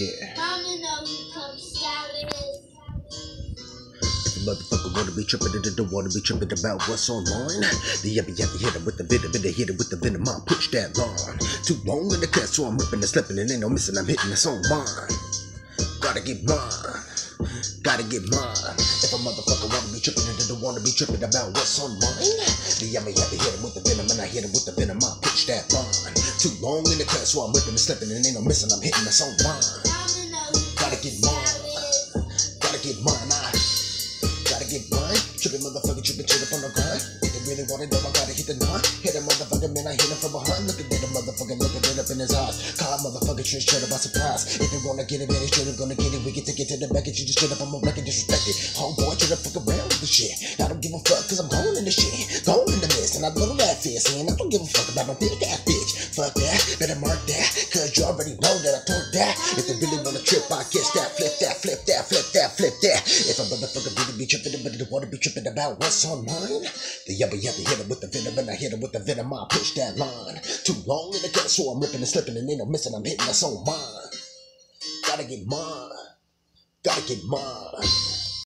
Yeah. Mama know he comes salad. Motherfucker wanna be trippin', don't wanna be trippin' about what's online. The yabby hit him with the hit him with the venom, I push that line. Too long in the cut, so I'm ripping and slipping, and ain't no missing, I'm hitting this on mine. Gotta get mine, gotta get mine. If a motherfucker wanna be trippin', don't wanna be trippin' about what's on mine. The yabby hit him with the venom, and I hit him with the venom, I push that line. Too long in the cut, so I'm ripping and slipping, and ain't no missing, I'm hitting this on mine. Mama know he Gotta get mine, gotta get mine. Get mine, trippin' motherfucker, trippin' shit up on the grind. If they really wanna know, I gotta hit the nine. Hit a motherfucker, man, I hit him from behind. Look at that motherfucker, looking right up in his eyes. Caught motherfucker, straight up by surprise. If they wanna get it, man, they straight up gonna get it. We can take it to the back and you just straight up, I'm a record disrespected. Homeboy, try to fuck around with the shit. I don't give a fuck, cause I'm going in the shit. Going in the mist, and I love that fist. And I don't give a fuck about my big ass bitch. Fuck that, better mark that, cause you already know that I told that. If they really wanna trip, I guess that, flip that, flip that, flip that, flip that. If a motherfucker really be trippin', but they wanna be trippin' about what's on mine. The yabba hit him with the venom, and I hit him with the venom, I push that line. Too long in the cut, so I'm ripping and slipping, and ain't no missing, I'm hitting that's on mine. Gotta get mine, gotta get mine.